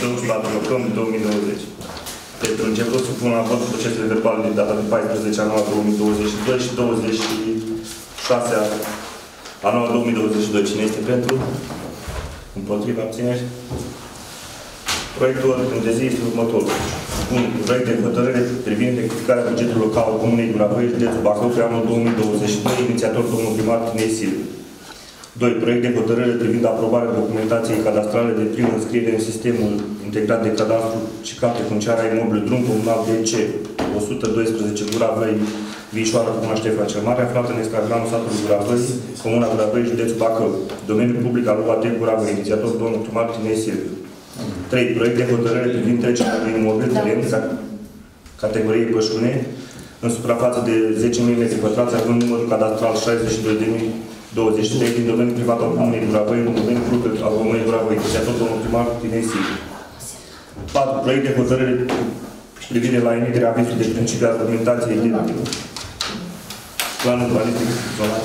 4 octombrie 2020. Pentru început supun la vot procesele verbale de data de 14 anual 2022 și 26 anual 2022. Cine este pentru? Împotriva, abțineri? Proiectul de zi este următorul. Un proiect de hotărâre privind rectificarea bugetului local al Comunei Guravăi, județul Bacău, pe anul 2022, inițiator domnul primar Tinei Silviu. 2. Proiect de hotărâre privind aprobarea documentației cadastrale de primă înscriere în sistemul integrat de cadastru și carte funciară a imobilului drum comunal DC 112 Guravăi, Vișoară, Comuna Ștefan cel Mare, aflată în escarganul satului Guravăi, Comuna Guravăi, județul Bacău. Domeniul public al UAT Guravăi, inițiator domnul primar Tinei Silviu. 3. Proiect de hotărâre privind trecerea de imobil teren categoriei pășune în suprafață de 10.000 m2, având numărul cadastral 62.023 din domeniul privat al Comunei Guravăi, în domeniul public al Comunei Guravăi, inițiator domnul primar Tinei Silviu. 4. Proiect de hotărâre privire la emiterea avizului de principiu a documentației de planul urbanistic zonal.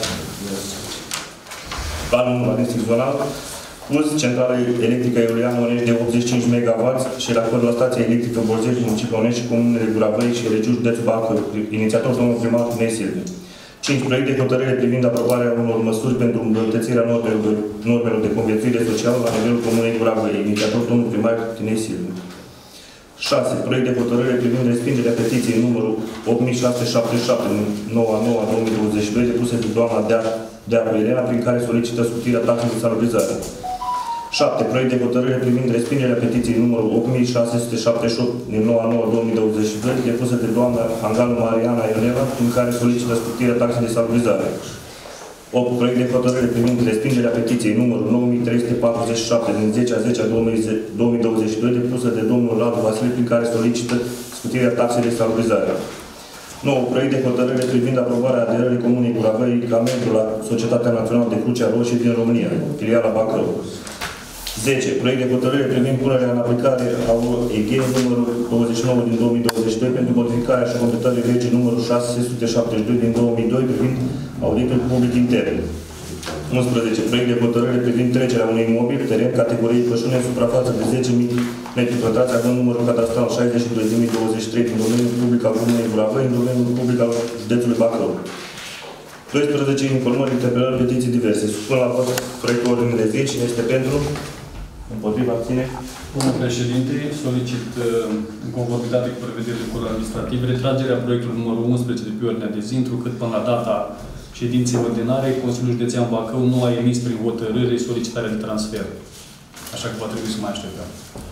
Planul urbanistic zonal, uz centrală electrică eoliană Onești de 85 MW și racord la stația electrică Borzești, municipiul Onești și Comunele Guravăi și Regiul județul Bacău, inițiator domnul primar Tinei Silviu. 5. Proiect de hotărâre privind aprobarea unor măsuri pentru îmbunătățirea normelor de conviețuire socială la nivelul Comunei Guravăi, inițiator domnul primar Tinei Silviu. 6. Proiect de hotărâre privind respingerea petiției numărul 8677 9/9/2022 depuse de doamna Deacu Elena, prin care solicită scutirea taxei de salubrizare. 7. Proiect de hotărâre privind respingerea petiției numărul 8678 din 9/9/2022 depuse de doamna Anganu Mariana Ioneva, prin care solicită scutirea taxei de salubrizare. 8. Proiect de hotărâre privind respingerea petiției numărul 9347 din 10/10/2022 depusă de domnul Radu Vasile, prin care solicită scutirea taxei de salubrizare. 9. Proiect de hotărâre privind aprobarea aderării Comunei Guravăi ca membru la Societatea Națională de Crucea Roșie din România, filiala Bacău. 10. Proiect de hotărâre privind punerea în aplicare a OEG numărul 29 din 2022 pentru modificarea și completării legii numărul 672 din 2002 privind auditul public intern. 11. Proiect de hotărâre privind trecerea unui imobil, teren, categoriei pășune în suprafață de 10.000 m2, având numărul cadastral 62.023 din domeniul public al Comunei Guravăi, în domeniul public al județului Bacău. 12. Informări, interpelări, petiții diverse. Supun la vot proiectul ordine de zi. Cine este pentru? Împotriva, abține? Domnul președinte, solicit în conformitate cu prevederile Codului Administrativ retragerea proiectului numărul 11 de pe ordinea de zi, întrucât până la data ședinței ordinare, Consiliul Județean Bacău nu a emis prin hotărâre solicitarea de transfer. Așa că va trebui să mai așteptăm.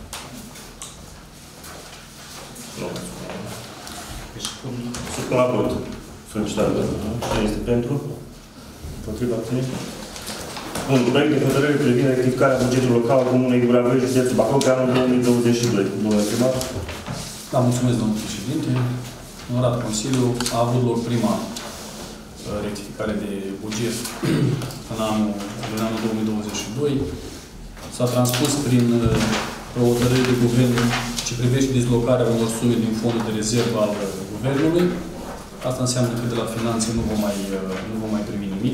Supun la vot solicitarea de transfer. Cine este pentru? Împotriva, abține? Un proiect de hotărâre privind rectificarea bugetului local al Comunei Guravăi, județul Bacău, pe anul 2022. Domnule primar. Da, mulțumesc, domnul președinte. Onorat Consiliu, a avut loc prima rectificare de buget în anul 2022. S-a transpus prin o hotărâre de guvern ce privește dislocarea unor sume din fondul de rezervă al guvernului. Asta înseamnă că de la finanțe nu vom mai primi nimic.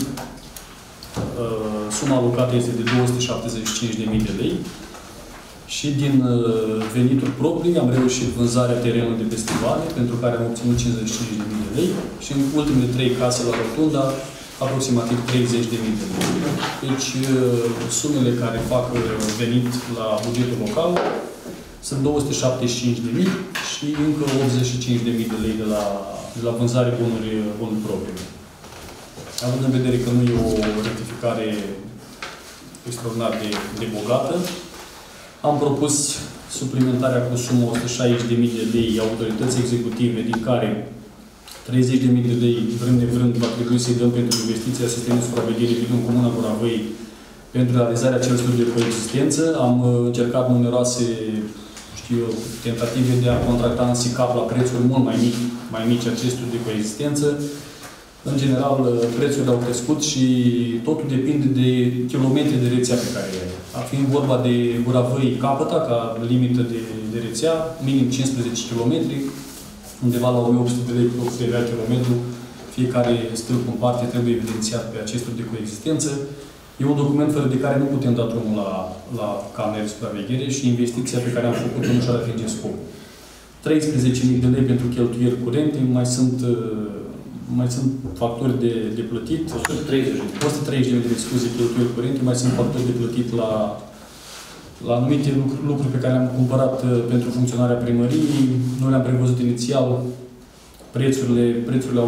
Suma alocată este de 275.000 de lei și din venituri proprii am reușit vânzarea terenului de festivale, pentru care am obținut 55.000 de lei și în ultimele 3 case la Rotunda aproximativ 30.000 de lei. Deci sumele care fac venit la bugetul local sunt 275.000 și încă 85.000 de lei de la vânzare bunuri proprii. Având în vedere că nu e o rectificare extraordinar de bogată, am propus suplimentarea cu sumă 160.000 de lei autorități executive, din care 30.000 de lei, vrând de vrând, va trebui să-i dăm pentru investiția sistemului de supraveghere din Comuna Guravăi pentru realizarea acelor studii de coexistență. Am încercat numeroase, tentative de a contracta în SICAP la prețuri mult mai mici acest studii de coexistență. În general, prețurile au crescut și totul depinde de kilometri de rețea pe care e. Fiind vorba de Guravăi Capăta, ca limită de rețea, minim 15 km, undeva la 1800 de lei pe 800 de km, fiecare stâlp în parte trebuie evidențiat pe acest studiu de coexistență. E un document fără de care nu putem da drumul la Camera de Supraveghere și investiția pe care am făcut-o nu și-ar atinge scopul. 13.000 de lei pentru cheltuieli curente, mai sunt facturi de plătit. 130.000 de scuze, cheltuieli curente, mai sunt facturi de plătit la anumite lucruri pe care le-am cumpărat pentru funcționarea primăriei. Nu le-am prevăzut inițial. Prețurile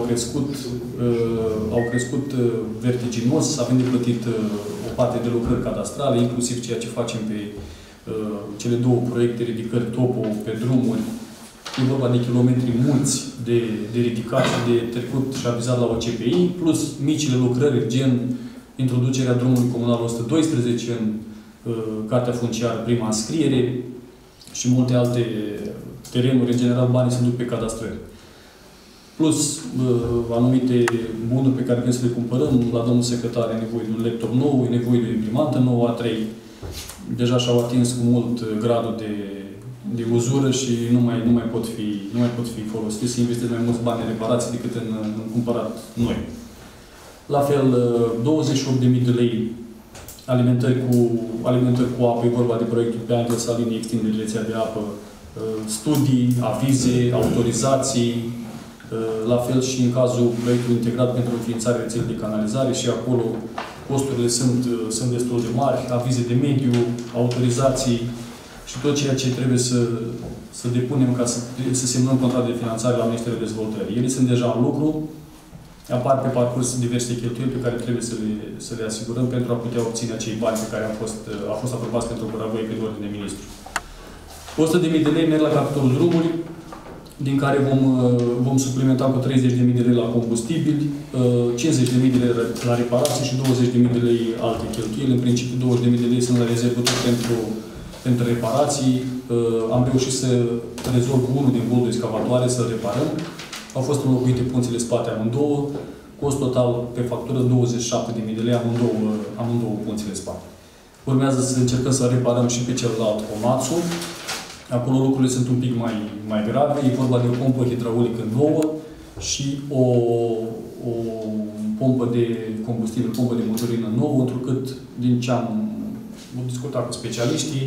au crescut vertiginos, avem de plătit o parte de lucrări cadastrale, inclusiv ceea ce facem pe cele două proiecte, ridicări topo pe drumuri. E vorba de kilometri mulți de ridicat și de trecut și avizat la OCPI, plus micile lucrări, gen introducerea drumului comunal 112 în cartea funciară, prima înscriere și multe alte terenuri. În general, banii se duc pe cadastrări. Plus anumite bunuri pe care vrem să le cumpărăm. La domnul secretar e nevoie de un laptop nou, e nevoie de o imprimantă nouă, A3. Deja și-au atins cu mult gradul de uzură și nu mai pot fi folosite, să investesc mai mulți bani în reparații decât în cumpărat noi. La fel, 28.000 de lei alimentări cu apă, e vorba de proiectul pe Angel Salini, extindere rețea de apă, studii, avize, autorizații, la fel și în cazul proiectului integrat pentru înființarea rețelei de canalizare și acolo costurile sunt destul de mari, avize de mediu, autorizații și tot ceea ce trebuie să depunem ca să semnăm contract de finanțare la Ministerul Dezvoltării. Ele sunt deja în lucru, apar pe parcurs diverse cheltuieli pe care trebuie să le asigurăm pentru a putea obține acei bani pe care au fost aprobați pentru Guravăi pe ordine de ministru. 100.000 de lei merg la capitolul drumuri, din care vom suplimenta cu 30.000 de lei la combustibili, 50.000 de lei la reparații și 20.000 de lei alte cheltuieli. În principiu, 20.000 de lei sunt la rezervă tot pentru reparații. Am reușit să rezolv unul din bolul de excavatoare, să-l reparăm. Au fost înlocuite punțile spate amândouă. Cost total pe factură 27.000 de lei amândouă punțile spate. Urmează să încercăm să reparăm și pe celălalt Comațu. Acolo lucrurile sunt un pic mai grave. E vorba de o pompă hidraulică nouă și o pompă de combustibil, pompă de motorină nouă, întrucât din ce am discutat cu specialiștii,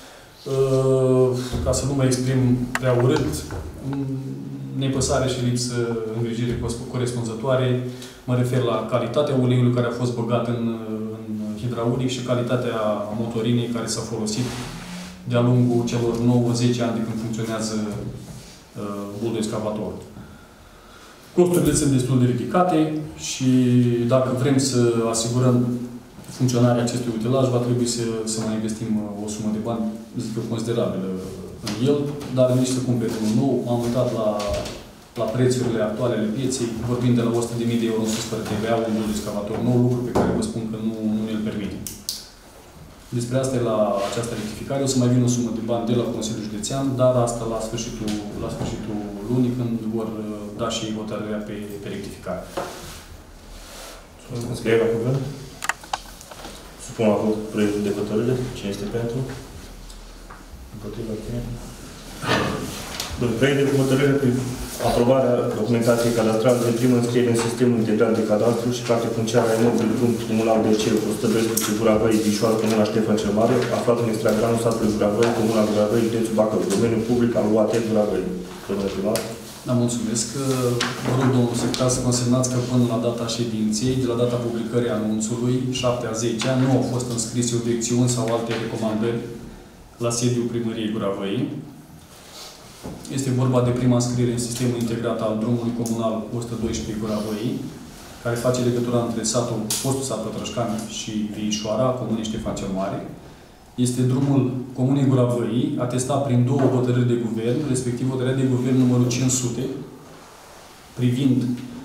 ca să nu mă exprim prea urât, nepăsare și lipsă îngrijire corespunzătoare. Mă refer la calitatea uleiului care a fost băgat în hidraulic și calitatea motorinei care s-a folosit de-a lungul celor 9-10 ani de când funcționează bulul excavator. Costurile sunt destul de ridicate și dacă vrem să asigurăm funcționarea acestui utilaj, va trebui să mai investim o sumă de bani, zic eu, considerabilă în el, dar nici să cumpere unul nou. M-am uitat la prețurile actuale ale pieței, vorbind de la 100.000 de euro în sus fără TVA, un bul excavator nou, lucru pe care vă spun că nu ne-l permite. Despre asta e la această rectificare. O să mai vină o sumă de bani de la Consiliul Județean, dar asta la sfârșitul lunii, când vor da și hotărârea pe rectificare. Înscriere la cuvânt? Supun la vot proiectul de hotărâre. Cine este pentru? Împotriva cine? Proiect de hotărâre prin aprobarea documentației cadastrale de primă înscriere în sistemul integrat de cadastru și carte funciară a imobilului drum comunal DC 112 Guravăi, Vișoară, Comuna Ștefan cel Mare, aflat în extragranul satului Guravăi, Comuna Guravăi, județul Bacău, domeniul public al UAT Guravăi. Domnule primar. Da, mulțumesc. Vă rog, domnul secretar, să consemnați că până la data ședinței, de la data publicării anunțului, 7-10, nu au fost înscrise obiecțiuni sau alte recomandări la sediul primăriei Guravăi. Este vorba de prima înscriere în sistemul integrat al drumului comunal 112 Guravăi, care face legătura între fostul sat Pătrășcani și Vișoara, Comunei Ștefan cel Mare. Este drumul Comunei Guravăi, atestat prin două hotărâri de guvern, respectiv hotărârea de guvern numărul 500, privind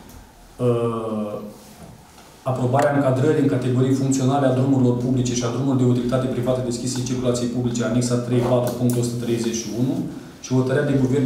aprobarea încadrării în categorii funcționale a drumurilor publice și a drumurilor de utilitate privată deschise în circulație publice, anexa 3.4.131, și hotărârea de guvern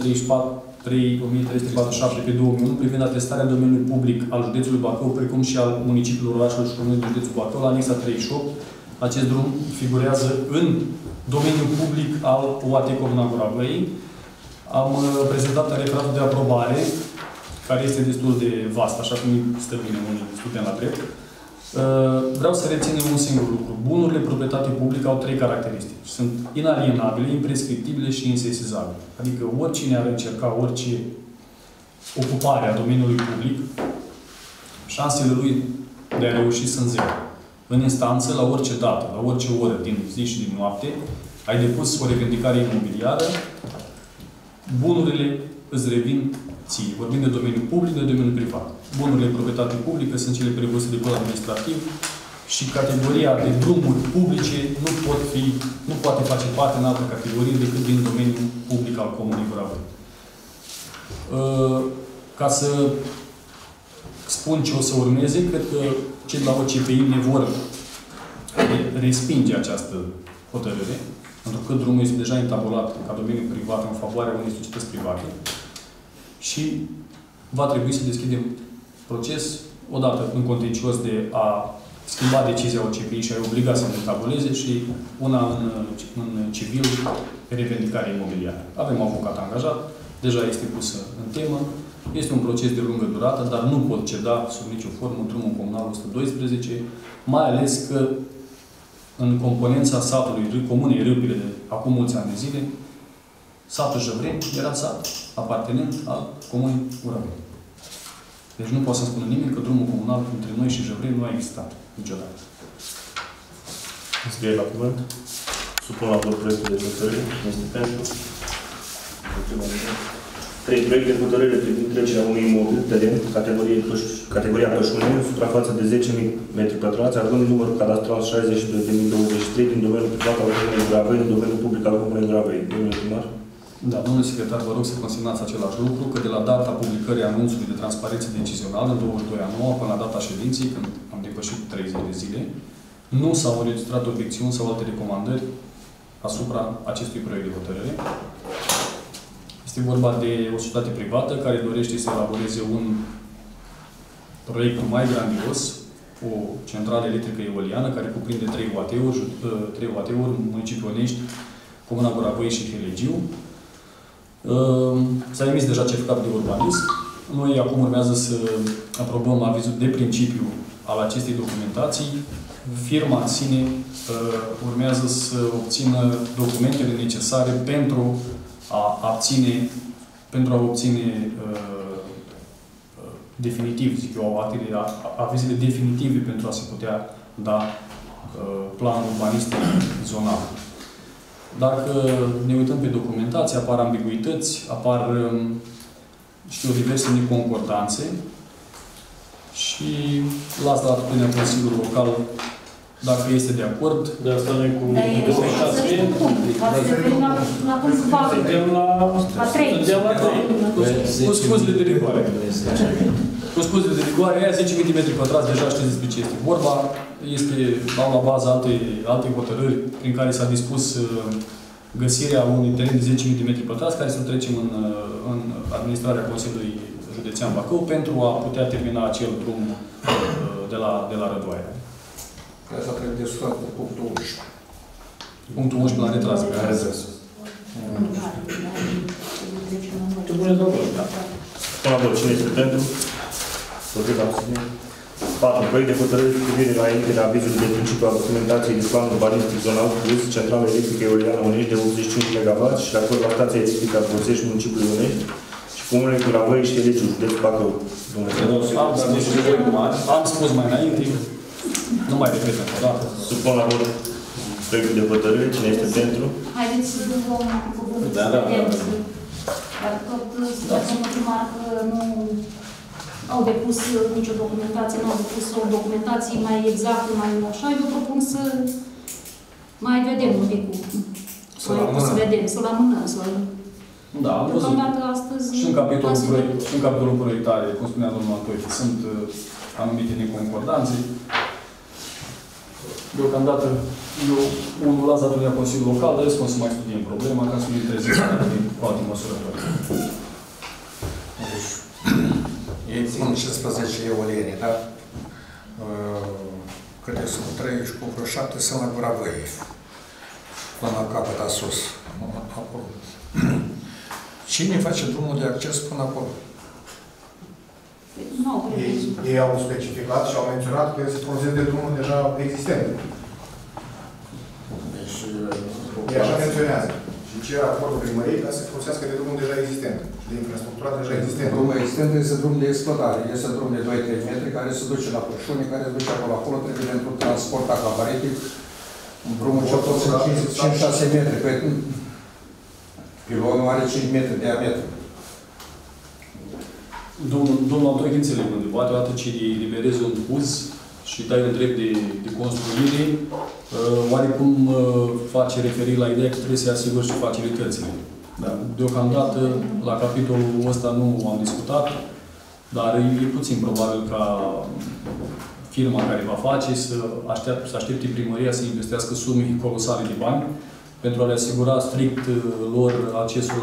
1947 pe 2001 privind atestarea domeniului public al județului Bacău, precum și al municipiilor, orașelor și comunei din județul Bacău, la anexa 38. Acest drum figurează în domeniul public al UAT Comuna Guravăi. Am prezentat referatul de aprobare, care este destul de vast, așa cum stă bine unii studenți la drept. Vreau să reținem un singur lucru. Bunurile proprietate publică au 3 caracteristici. Sunt inalienabile, imprescriptibile și insesizabile. Adică oricine ar încerca orice ocupare a domeniului public, șansele lui de a reuși sunt zero. În instanță, la orice dată, la orice oră din zi și din noapte, ai depus o revendicare imobiliară, bunurile îți revin ție. Vorbim de domeniul public, de domeniul privat. Bunurile de proprietate publică sunt cele prevăzute de cod administrativ și categoria de drumuri publice nu poate face parte în altă categorie decât din domeniul public al Comunei Vârăveni. Ca să spun ce o să urmeze, cred că cei de la OCPI ne vor respinge această hotărâre, pentru că drumul este deja intabulat ca domeniu privat în favoarea unei societăți private și va trebui să deschidem proces, odată în contencios de a schimba decizia OCPI și a obliga să ne intabuleze și una în civil revendicare imobiliară. Avem avocat angajat, deja este pusă în temă. Este un proces de lungă durată, dar nu pot ceda sub nicio formă drumul comunal 112, mai ales că în componența satului, comunei Râpile, de acum mulți ani de zile, satul Jăvreni era sat apartenent al comunei Vârăveni. Deci nu poate să spună nimeni că drumul comunal între noi și Jăvreni nu a existat niciodată. Înscrie la cuvânt. Supun la vot proiectul de hotărâre. Este pentru. 3. Proiect de hotărâre privind trecerea unui imobil, teren, categoria Pășuneni, suprafață de 10.000 m2, având numărul cadastral 62.023 din domeniul privat al Comunei Vârăveni, în domeniul public al Comunei Vârăveni. Domnule primar? Da, domnule secretar, vă rog să consemnați același lucru, că de la data publicării anunțului de transparență decizională, în 22/9, până la data ședinței, când am depășit 30 de zile, nu s-au înregistrat obiecțiuni sau alte recomandări asupra acestui proiect de hotărâre. Este vorba de o societate privată care dorește să elaboreze un proiect mai grandios, o centrală electrică eoliană care cuprinde 3 UAT-uri, municipiul Onești, Comuna Vârăveni și Helegiu. S-a emis deja certificatul de urbanism. Noi acum urmează să aprobăm avizul de principiu al acestei documentații. Firma în sine urmează să obțină documentele necesare pentru a obține definitiv, zic eu, avizele definitive pentru a se putea da planul urbanistic zonal. Dacă ne uităm pe documentație, apar ambiguități, apar, diverse neconcordanțe și las la atitudinea Consiliului Local dacă este de acord. De asta noi cu documentație. Suntem la 3. Cu scuzele de rigoare. Cu scuzele de rigoare, aia 10.000 de metri pătrați, deja știți despre ce este vorba. Au la bază alte hotărâri prin care s-a dispus găsirea unui teren de 10.000 de metri pătrați care să trecem în administrarea Consiliului Județean Bacău pentru a putea termina acel drum de la Rădoi. Asta trebuie discutat cu punctul 11. Punctul 11 la retras. Tu pune de vot, da. Până la vot, cine este pentru? Potriva abținere. 4. Proiect de hotărâre cu privire la emiterea avizului de principiu al documentației de plan urbanistic zonal plus centrală electrică eoliană Onești de 85 MW și de acord la stația electrică a Borțești, municipiului Onești și comunele Vârăveni și Helegiu, județul Bacău. Am spus mai înainte, nu mai repet încă o dată. Supun la vot proiectul de hotărâre. Cine este pentru? Haideți să luăm cuvântul să vedem. Dar tot spuneți domnul primar că nu au depus nicio documentație, nu au depus o documentație mai exactă, mai așa. Eu propun să mai vedem un pic. Să vedem, să-l amânăm. Da, am văzut. Astăzi, și în capitolul proiectare, cum spunea domnul Antoiu, sunt anumite neconcordanțe. Deocamdată, eu unul las atâtea Consiliul Local, dar răspund să mai studiem problema ca să nu intreze cu alte măsurători. Ei țin 15 eoliene, da? Câte sunt 3 și cu vreo 7 sunt la Vârăveni. Până la capăt sus. Acolo. Cine face drumul de acces până acolo? Nu, ei au specificat și au menționat că se folosesc de drumul deja existent. Deci, Ei așa menționează. Și cer acordul primăriei ca să se folosească de drumul deja existent. Și de infrastructura deja existent. drumul existent este drum de exploatare. Este drum de 2-3 metri care se duce la pășune, care se duce acolo. Acolo trebuie pentru transport acaparitic. Drumul cel tot sunt 5-6 metri. Păi, pilonul are 5 metri de diametru. Domnul Antoine, înțeleg undeva, odată ce eliberezi un uz și dai un drept de construire, oarecum face referire la ideea că trebuie să-i asiguri și facilitățile. Da. Deocamdată, la capitolul ăsta nu am discutat, dar e puțin probabil ca firma care va face să aștepte primăria să investească sume colosale de bani pentru a le asigura strict lor accesul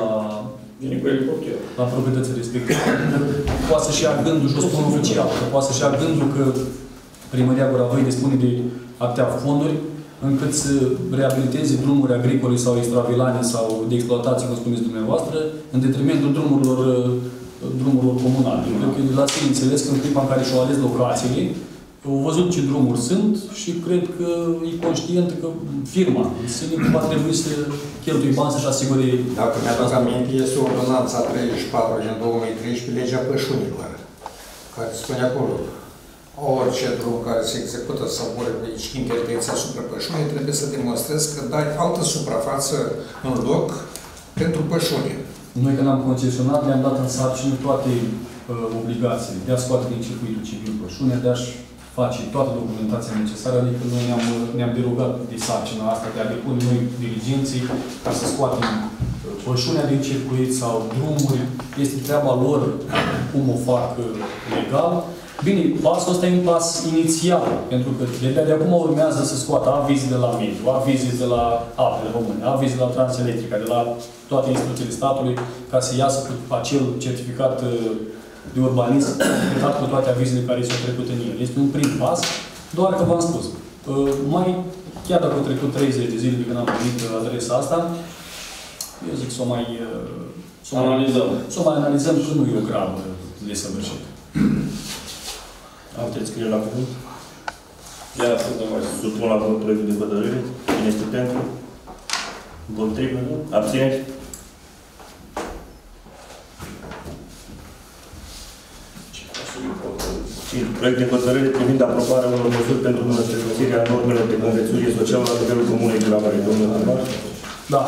la proprietățile respective. Poate să-și ia gândul, și o spun oficial, că poate să-și ia gândul că primăria Goravăi dispune de atâtea fonduri încât să reabiliteze drumuri agricole sau extravilane sau de exploatație, cum spuneți dumneavoastră, în detrimentul drumurilor comunale. Cred că la sine înțeles că în clipa în care și-au ales locațiile, au văzut ce drumuri sunt și cred că e conștient că firma va trebui să cheltuie bani să-și asigure... Dacă mi-aduc aminte, este o ordonanță 34 din 2013, legea pășunilor, care spune acolo, orice drum care se execută sau orice intervenție asupra pășunii, trebuie să demonstrezi că dai altă suprafață în loc pentru pășune. Noi, când am concesionat, le-am dat în sarcină toate obligațiile de a scoate din circuitul civil pășune, de a-și face toată documentația necesară, adică noi ne-am derogat de sarcina asta, de a depune noi diligenții ca să scoatem pășunea din circuit sau drumuri. Este treaba lor cum o fac legal. Bine, pasul ăsta e un pas inițial, pentru că de acum urmează să scoată avize de la mediu, avize de la apele române, avize de la Transelectrica, de la toate instituțiile statului, ca să iasă cu acel certificat de urbanism, completat cu toate avizele care s-au trecut în el. Este un prim pas, doar că v-am spus. Chiar dacă au trecut 30 de zile de când am primit adresa asta, eu zic să o mai analizăm, că nu e o gravă de săvârșit. Alte scrie la cuvânt? Iar supun la vot proiectul de hotărâre. Cine este pentru? Împotrivă? Abțineri? Proiect de hotărâre privind aprobarea unor măsuri pentru îmbunătățirea normelor de conviețuire socială la nivelul Comunei Goravăi. Domnul Primar? Da.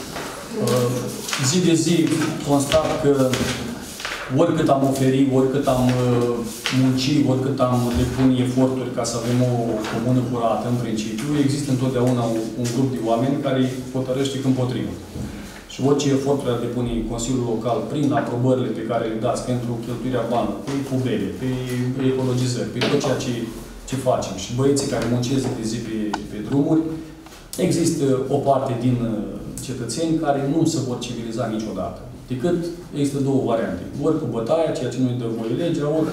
Zi de zi constat că oricât am oferit, oricât am muncit, oricât am depune eforturi ca să avem o comună curată în principiu, există întotdeauna un grup de oameni care hotărăște împotrivă. Și orice eforturi ar depune Consiliul Local prin aprobările pe care le dați pentru cheltuirea banilor, pe pubele, pe ecologizări, pe tot ceea ce facem și băieții care muncesc de zi pe drumuri, există o parte din cetățeni care nu se vor civiliza niciodată. Decât există două variante. Ori cu bătaia, ceea ce nu-i dă voie legea, ori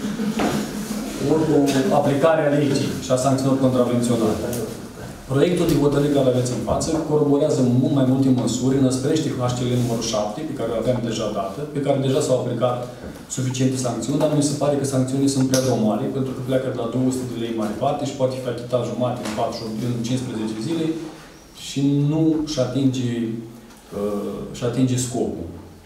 cu aplicarea legii și a sancțiunilor contravenționale. Proiectul de hotărâre care aveți în față coroborează mult mai multe măsuri, înăsprește HCL numărul 7, pe care o aveam deja dată, pe care deja s-au aplicat suficiente sancțiuni, dar mi se pare că sancțiunile sunt prea mari, pentru că pleacă de la 200 de lei mai departe și poate fi achitat jumate în 15 zile și nu și atinge scopul.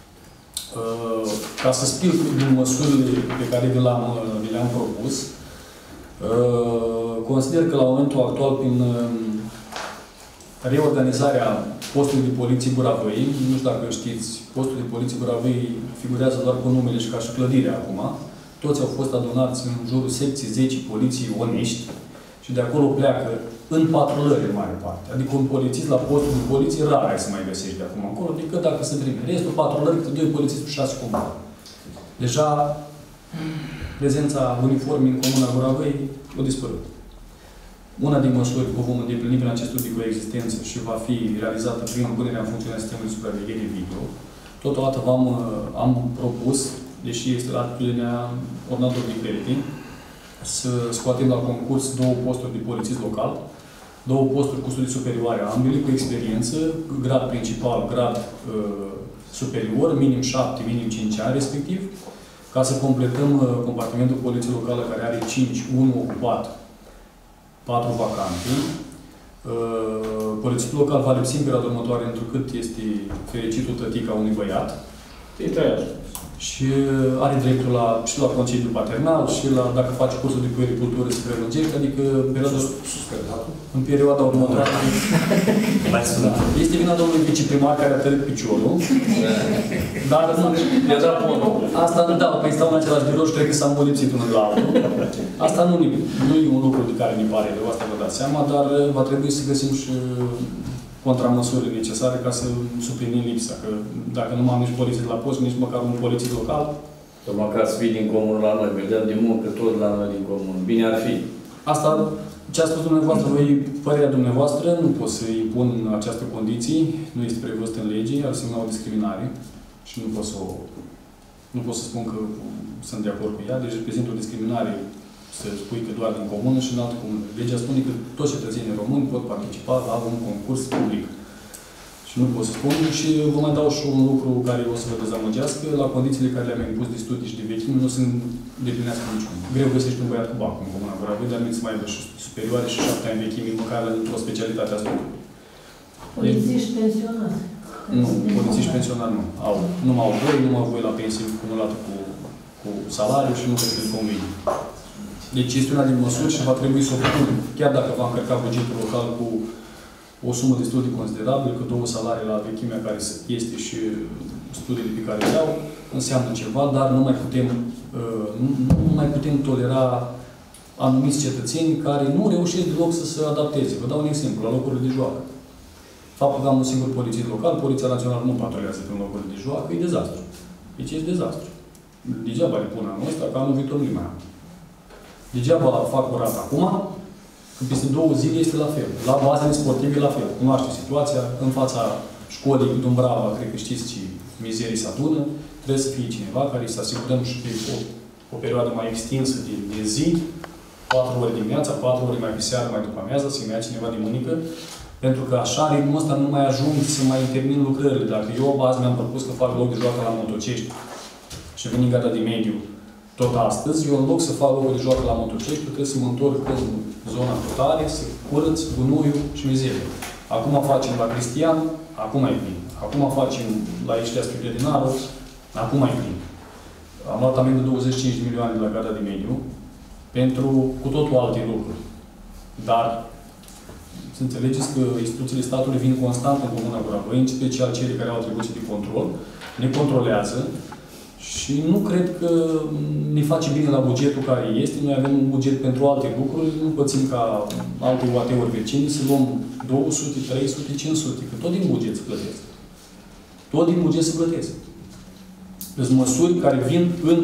Ca să explic din măsurile pe care vi le-am propus, consider că la momentul actual, prin reorganizarea postului de poliție Goravăi, nu știu dacă știți, postul de poliție Goravăi figurează doar cu numele și ca și clădire acum, toți au fost adunați în jurul secției 10 poliții Onești și de acolo pleacă în patrulări în mare parte. Adică un polițist la postul de poliție rar ai să mai găsești de acum încolo, decât dacă se trimite. Restul patrulări, câte 2 polițiști și 6 comuni. Deja prezența uniformei în Comuna Goravăi a dispărut. Una din măsuri o vom îndeplini prin acest studiu de coexistență și va fi realizată prin punerea în funcțiune a sistemului de supraveghere video. Totodată am propus, deși este la atitudinea ordonatorului de credite, să scoatem la concurs 2 posturi de polițist local, 2 posturi cu studii superioare ambele, cu experiență, grad principal, grad superior, minim 7, minim 5 ani respectiv, Ca să completăm compartimentul poliției locale, care are 5, 1 ocupat, 4 vacante, polițistul local va lipsi în perioada următoare, întrucât este fericitul tătica unui băiat. Și are dreptul și la concediu paternal și la, dacă face cursul de puericultură, se prelungește, adică în perioada următoare. Este vina domnului viceprimar care a tărit piciorul. Dar asta nu dau, păi stau în același birou și cred că s-a molipsit unul la altul. Asta nu e un lucru de care ne pare rău, asta vă dați seama, dar va trebui să găsim și contramăsurile necesare ca să suplinim lipsa. Că dacă nu am nici poliție de la post, nici măcar un polițist local. Măcar să fii din comun la noi, vedeam de muncă tot la noi din comun. Bine ar fi. Asta, ce a spus dumneavoastră, părerea dumneavoastră, nu pot să impun această condiție, nu este prevăzută în lege, ar însemna o discriminare și nu pot să spun că sunt de acord cu ea, deci reprezintă o discriminare să spui că doar din comună și în alte comune. Legea spune că toți cetățenii români pot participa la un concurs public. Și nu pot să spun. Și vă mai dau și un lucru care o să vă dezamăgească. La condițiile care le-am impus de studii și de vechime, nu se îndeplinească niciunul. Greu găsești un băiat cu bac în Comuna Goravei, dar nici să mai aibă și superioare și 7 ani vechime, măcar într-o specialitate a studiului. Polițiști pensionari. Nu, polițiști pensionari nu. Numai au voie la pensie cumulată cu salariu și nu cred că îl convine. Deci este una din măsuri și va trebui să o propun, chiar dacă va încărca bugetul local cu o sumă destul de considerabilă, că 2 salarii la vechimea care este și studiile pe care le au, înseamnă ceva, dar nu mai putem tolera anumiți cetățeni care nu reușesc deloc să se adapteze. Vă dau un exemplu, la locurile de joacă. Faptul că am un singur polițist local, Poliția Națională nu patrulează prin locurile de joacă, e dezastru. Deci e dezastru. Degeaba le pun anul ăsta, că anul viitor nu mai am. Degeaba fac curat acum, că peste 2 zile este la fel. La bazele sportive la fel. Cunoaște situația, în fața școlii Dumbrava, cred că știți ce mizerii se adună, trebuie să fie cineva care să asigurăm și pe o perioadă mai extinsă de zi, 4 ori dimineața, 4 ori mai pe seară, mai după amiază, să-mi ia cineva de mânică, pentru că așa, ritmul ăsta nu mai ajung să mai termin lucrările. Dacă eu azi mi-am propus că fac loc de joacă la Motocești și veni gata de mediu tot astăzi, eu în loc să fac locul de joacă la Motocești, trebuie să mă întorc în zona totale, să curăț gunoiul și mizerie. Acum facem la Cristian, acum e plin. Acum facem la Iștea spre Grădinarul, acum e plin. Am luat amendă 25 de milioane de la Garda de Mediu pentru cu totul alte lucruri. Dar să înțelegeți că instituțiile statului vin constant în Comuna Goravei, în special cele care au atribuții de control, ne controlează și nu cred că ne face bine la bugetul care este. Noi avem un buget pentru alte lucruri, nu pățim ca alte UAT-uri vecini să luăm 200, 300, 500, că tot din buget se plătesc. Tot din buget se plătesc. Sunt măsuri care vin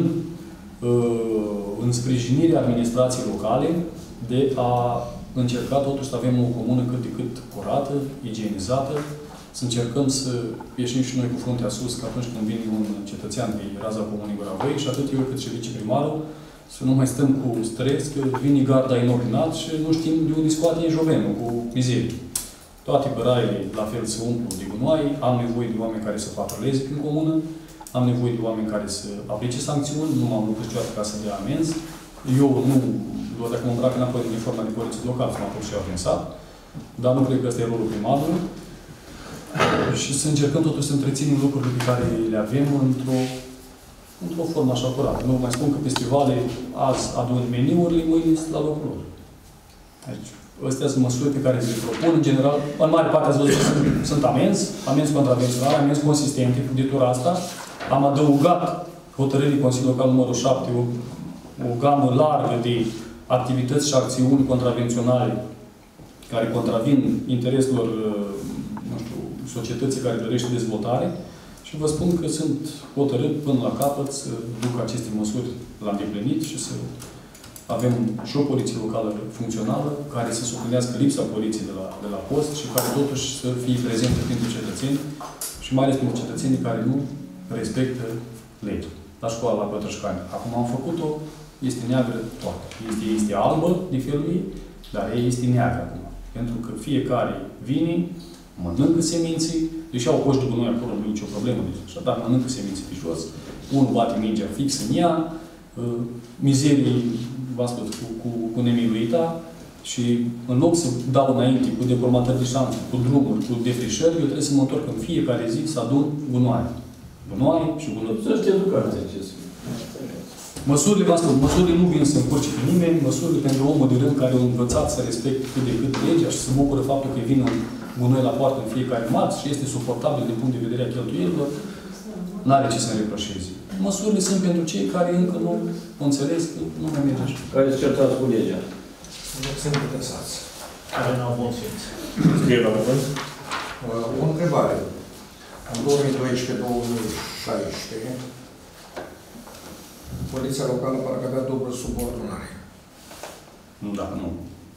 în sprijinirea administrației locale de a încerca totuși să avem o comună cât de cât curată, igienizată, să încercăm să ieșim și noi cu fruntea sus, că atunci când vine un cetățean pe raza Comunei Goravei, și atât eu cât și viceprimarul, să nu mai stăm cu stres, că vine garda inopinat și nu știm de unde scoate jovenul cu mizerie. Toate băraile la fel se umplu de gunoaie, am nevoie de oameni care să patruleze prin comună, am nevoie de oameni care să aplice sancțiuni, nu m-am lucrat niciodată ca să dea amenzi. Eu nu, doar dacă mă îmbrac înapoi din uniforma de poliție local, să mă apuc și eu prin sat, dar nu cred că ăsta e rolul primarului. Și să încercăm totuși să întreținem lucrurile pe care le avem într-o formă așa curată. Nu mai spun că festivale azi adun meniurile, mâine la locul lor. Deci, astea sunt măsuri pe care le propun. În general, în mare parte ați văzut că sunt amenzi contravenționale, amenzi consistente de tura asta. Am adăugat hotărârii Consiliului Local numărul 7 o gamă largă de activități și acțiuni contravenționale care contravin intereselor societății care dorește dezvoltare și vă spun că sunt hotărât până la capăt să duc aceste măsuri la îndeplinit și să avem și o poliție locală funcțională care să suplinească lipsa poliției de la post și care totuși să fie prezentă pentru cetățeni și mai ales pentru cetățenii care nu respectă legea. La școală, la Pătrășcani. Acum am făcut-o, este neagră toată. Este albă de felul ei, dar ea este neagră acum. Pentru că fiecare vine, mănâncă seminții, deși au coși de gunoi acolo, nu e nicio problemă, deci, dar mănâncă seminții de jos, unul bate mingea fix în ea, mizerii, v-am spus, cu nemiluita, și în loc să dau înainte cu deformatări de șanță, cu drumuri, cu defrișări, eu trebuie să mă întorc în fiecare zi să adun gunoaie. Gunoaie și gunoaie. Să știi educația acest. Măsurile, v-am spus, măsurile nu vin să încurce pe nimeni, măsurile pentru omul de rând care au învățat să respecte cât de cât legea și să bucură faptul că vin în gunoi la poartă în fiecare marți și este suportabil din punct de vedere a cheltuielilor, n-are ce să-mi reproșeze. Măsurile sunt pentru cei care încă nu înțeles că nu mai merge așa. Care se certați cu legea? Nu sunt interesați. Care n-au bun simț. Scrie la cuvânt. O întrebare. În 2012-2016, Poliția Locală parcă avea dublă subordonare. Nu, dacă nu.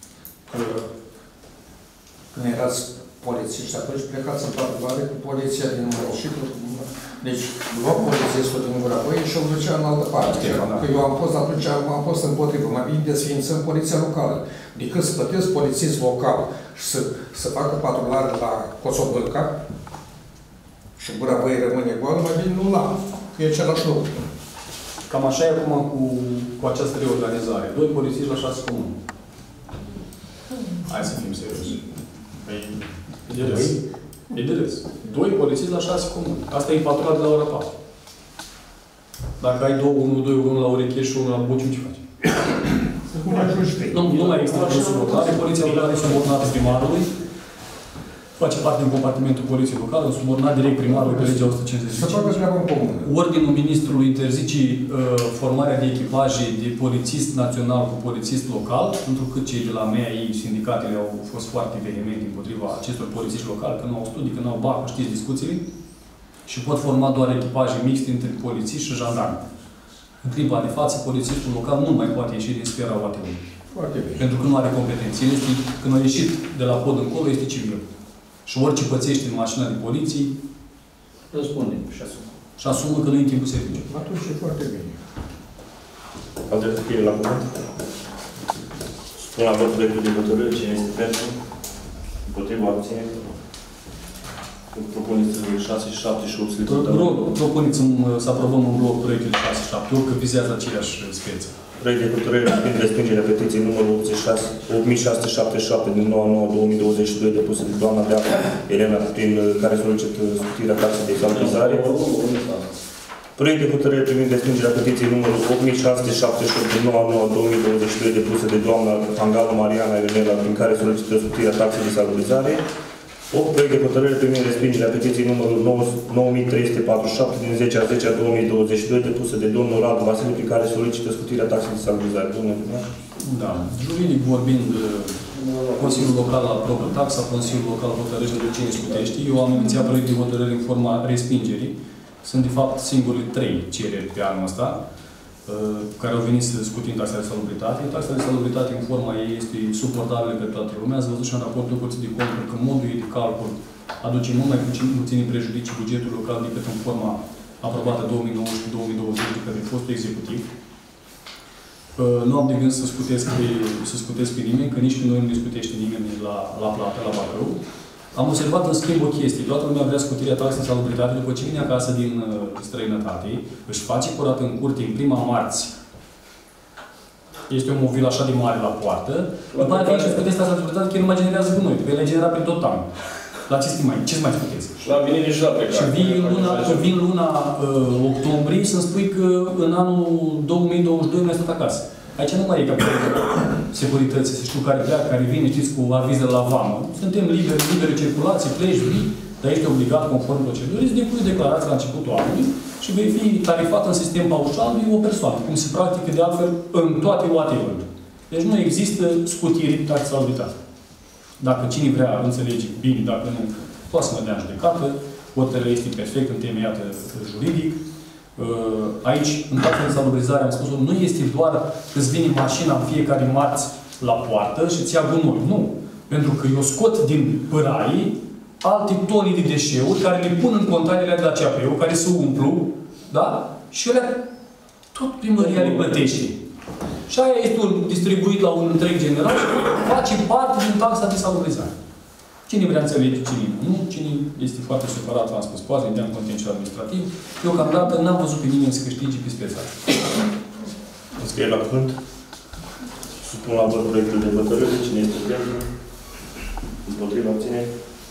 Când erați polițiști, atunci plecați în patruare cu poliția din municipiu. Deci, lua polițistul din Gura Băie și o ducea în altă parte. Că eu am fost atunci, am fost împotrivă. Mai bine desființăm poliția locală. Decât să plătesc polițist local și să facă patrulare la Cosobâlca și Gura Băie rămâne goală, mai bine nu la. E același lucru. Cam așa e acum cu această reorganizare. 2 polițiști la 6 comuni. Hai să fim serioși. Păi, e de râs. E de râs. 2 polițiști la 6 comuni. Asta e patrulare de la ora 4. Dacă ai 2, unul la ureche și unul la Buciu, ce faci? Nu mai există o subordonare. Poliția locală e subordonată primarului. Face parte din compartimentul poliției locale, subordonat direct primarului pe legea 155. Să facă treaba în comun. Ordinul ministrului interzice formarea de echipaje de polițist național cu polițist local, pentru că cei de la MEAI, sindicatele au fost foarte vehemente împotriva acestor polițiști locali, că nu au studii, că nu au bacul, știți discuțiile, și pot forma doar echipaje mixte între polițiști și jandarmi. În clipa de față, polițistul local nu mai poate ieși din sfera OAT-ului. Pentru că nu are competenții. Când a ieșit de la pod încolo, este civil. Și orice pățește în mașina de poliție, răspunde și asumă că nu e în timpul serviciu. Atunci e foarte bine. Alte scrie la cuvânt. Spune la vot proiectul de hotărâre. Cine este pentru? Împotriva abține. Propuneți 6, 7 și 8 să propuneți să aprobăm în bloc proiectul 6, 7, 8, că vizează aceeași speță. Proiect de hotărâre privind respingerea petiției numărul 8677 din 9/9/2022 depusă de doamna Deacu Elena, prin care solicită scutirea taxei de salubrizare. Proiect de hotărâre privind respingerea petiției numărul 8678 din 9/9/2022 depusă de doamna Hangalu Mariana Elena, prin care solicită scutirea taxei de salubrizare. 8. Proiect de hotărâre privind respingerea petiției numărul 9347 din 10/10/2022 depusă de domnul Radu Vasile, prin care solicită scutirea taxei de salubrizare. Da. Juridic vorbind, Consiliul Local aprobă taxa, Consiliul Local hotărăște de cine scutește. Eu am inițiat proiect de hotărâre în forma respingerii. Sunt, de fapt, singurele 3 cereri pe anul ăsta care au venit să scutim taxa de salubritate. Taxa de salubritate în forma ei este suportabilă pe toată lumea. Ați văzut și în raportul Curții de Conturi că modul ei de calcul aduce mult mai puțin prejudicii bugetul local decât în forma aprobată 2019-2020 de către fostul executiv. Nu am de gând să scutesc pe nimeni, că nici pe noi nu ne scutește nimeni la plată, la Bacău. Am observat în schimb o chestie. Toată lumea vrea scutirea taxei de salubritate după ce vine acasă din străinătate, își face curat în curte în prima marți. Este o mobilă așa de mare la poartă. După aceea vine și scuteți taxa de salubritate, că nu mai generează gunoi, că le genera pe tot anul. La ce mai scuteți? Și la venire și la plecare. Și vin luna octombrie să-mi spui că în anul 2022 mi-a stat acasă. Aici nu mai e capitolul securității, să știu care pleacă, care vine, știți, cu avizele la vamă. Suntem liberi circulație, pleci, vii, dar ești obligat, conform procedurii, să depui declarația la începutul anului și vei fi tarifat în sistem paușal de o persoană, cum se practică de altfel în toate OAT-urile. Deci nu există scutiri de taxa salubritate. Dacă cine vrea înțelege bine, dacă nu, poate să mă dea în judecată, hotărârea este perfect întemeiată juridic. Aici, în taxa de salubrizare, am spus-o, nu este doar că îți vine mașina în fiecare marți la poartă și îți ia gunoi. Nu. Pentru că eu scot din păraie alte toni de deșeuri care le pun în containele de la CAP-ul, care se umplu, da? Și alea tot primăria le plătește. Și aia este distribuit la un întreg general și face parte din taxa de salubrizare. Cine vrea înțelege, cine nu, cine este foarte separat, v-am spus, poate intra în contenciu administrativ. Deocamdată n-am văzut pe nimeni să câștige pe speța. Înscrie la cuvânt. Supun la vot proiectul de hotărâre. Cine este pentru? Împotriva abțineri.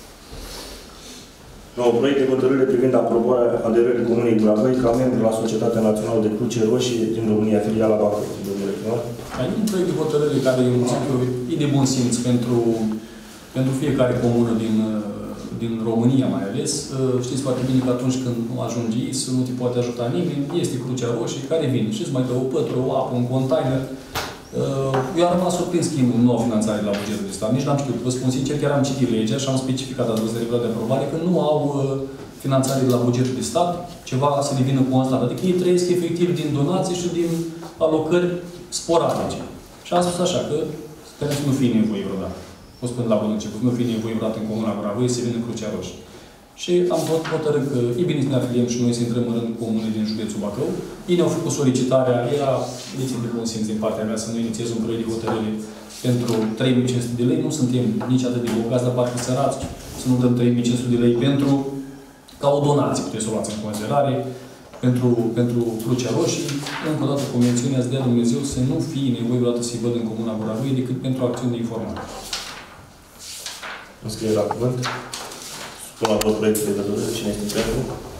Nou proiect de hotărâre privind aprobarea aderării Comunei Gurabăi ca membru la Societatea Națională de Cruce Roșie din România, filiala Bacău. Domnule primar. Aici un proiect de hotărâre care e de bun simț pentru fiecare comună din România mai ales. Știți foarte bine că atunci când ajungi să nu te poate ajuta nimeni, este Crucea Roșie care vine și îți mai dă o pătură, o apă, un container. Eu am rămas surprins că nu au finanțare la bugetul de stat. Nici n-am știut. Vă spun sincer, chiar am citit legea și am specificat atunci de de aprobare că nu au finanțare de la bugetul de stat, ceva să le vină constant. Adică ei trăiesc efectiv din donații și din alocări sporadice. Și am spus așa că sperăm să nu fie nevoie vreodată. O spun la bun început, nu fie nevoie vreodată în Comuna Gurabăi să vină Crucea Roșie. Și am hotărât că e bine să ne afiliem și noi să intrăm în rândul comune din județul Bacău. Ei ne-au făcut solicitarea, era inițiat de bun simț din partea mea să nu inițiez un proiect de hotărâre pentru 3.500 de lei. Nu suntem nici atât de bogați, dar parcă sărați să nu dăm 3.500 de lei ca o donație, puteți să o luați în considerare, pentru Crucea Roșie. Încă o dată, convențiunea să dea Dumnezeu să nu fie nevoie vreodată să-i văd în Comuna Gurabăi decât pentru acțiuni de informare. Înscrie la cuvânt. Supun la vot proiectul de hotărâre. Cine este pentru?